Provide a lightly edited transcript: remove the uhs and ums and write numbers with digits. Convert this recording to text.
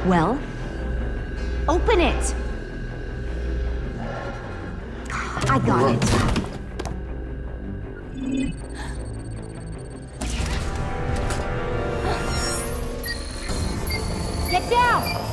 Well, open it! I got it. Get down!